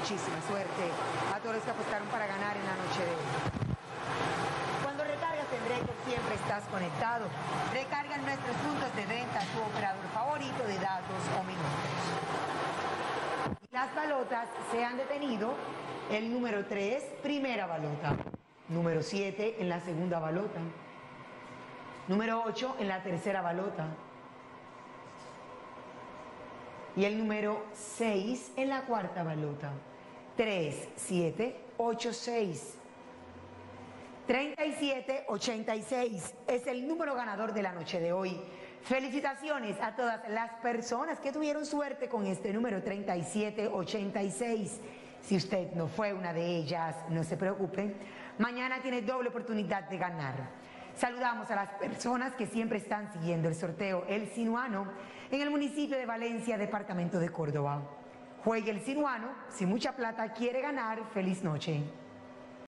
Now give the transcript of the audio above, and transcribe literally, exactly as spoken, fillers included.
muchísima suerte a todos los que apostaron para ganar en la noche de hoy. Cuando recargas en Record siempre estás conectado. Recarga en nuestros puntos de venta tu operador favorito de datos o minutos. Las balotas se han detenido. El número tres, primera balota. Número siete en la segunda balota. Número ocho en la tercera balota. Y el número seis en la cuarta balota. tres, siete, ocho, seis. treinta y siete ochenta y seis es el número ganador de la noche de hoy. Felicitaciones a todas las personas que tuvieron suerte con este número treinta y siete ochenta y seis. Si usted no fue una de ellas, no se preocupe. Mañana tiene doble oportunidad de ganar. Saludamos a las personas que siempre están siguiendo el sorteo El Sinuano en el municipio de Valencia, departamento de Córdoba. Juegue El Sinuano, si mucha plata quiere ganar, feliz noche.